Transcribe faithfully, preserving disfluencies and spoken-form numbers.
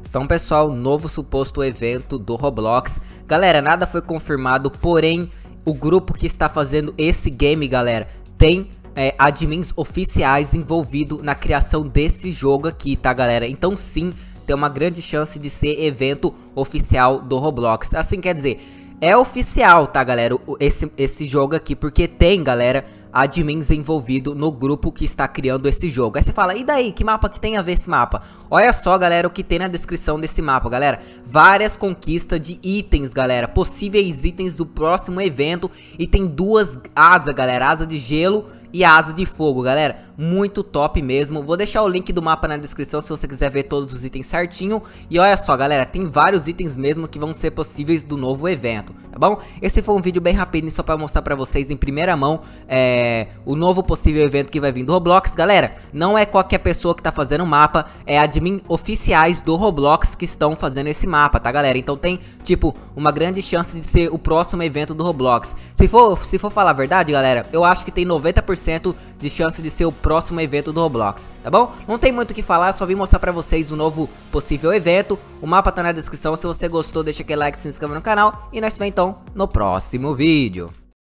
Então, pessoal, novo suposto evento do Roblox. Galera, nada foi confirmado, porém, o grupo que está fazendo esse game, galera, tem é, admins oficiais envolvidos na criação desse jogo aqui, tá, galera? Então, sim, tem uma grande chance de ser evento oficial do Roblox. Assim, quer dizer, é oficial, tá, galera, esse, esse jogo aqui, porque tem, galera, admins envolvido no grupo que está criando esse jogo. Aí você fala, e daí? Que mapa que tem a ver esse mapa? Olha só, galera, o que tem na descrição desse mapa, galera. Várias conquistas de itens, galera. Possíveis itens do próximo evento. E tem duas asas, galera. Asa de gelo e asa de fogo, galera. Muito top mesmo. Vou deixar o link do mapa na descrição se você quiser ver todos os itens certinho. E olha só, galera, tem vários itens mesmo que vão ser possíveis do novo evento, tá bom? Esse foi um vídeo bem rapidinho só pra mostrar pra vocês em primeira mão é, o novo possível evento que vai vir do Roblox. Galera, não é qualquer pessoa que tá fazendo o mapa, é admin oficiais do Roblox que estão fazendo esse mapa, tá, galera? Então tem, tipo, uma grande chance de ser o próximo evento do Roblox. Se for, se for falar a verdade, galera, eu acho que tem noventa por cento de chance de ser o próximo evento do Roblox, tá bom? Não tem muito o que falar, só vim mostrar pra vocês o novo possível evento. O mapa tá na descrição, se você gostou deixa aquele like, se inscreva no canal e nós vemos então no próximo vídeo.